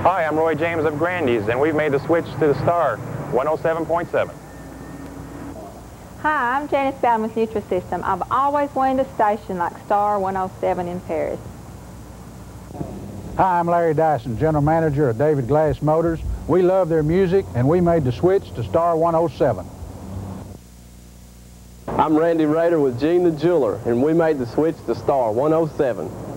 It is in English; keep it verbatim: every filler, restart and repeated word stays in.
Hi, I'm Roy James of Grandy's, and we've made the switch to the Star one oh seven point seven. Hi, I'm Janice Bowden with Nutrisystem. I've always wanted a station like Star one oh seven in Paris. Hi, I'm Larry Dyson, General Manager of David Glass Motors. We love their music, and we made the switch to Star one oh seven. I'm Randy Rader with Gene the Jeweler, and we made the switch to Star one oh seven.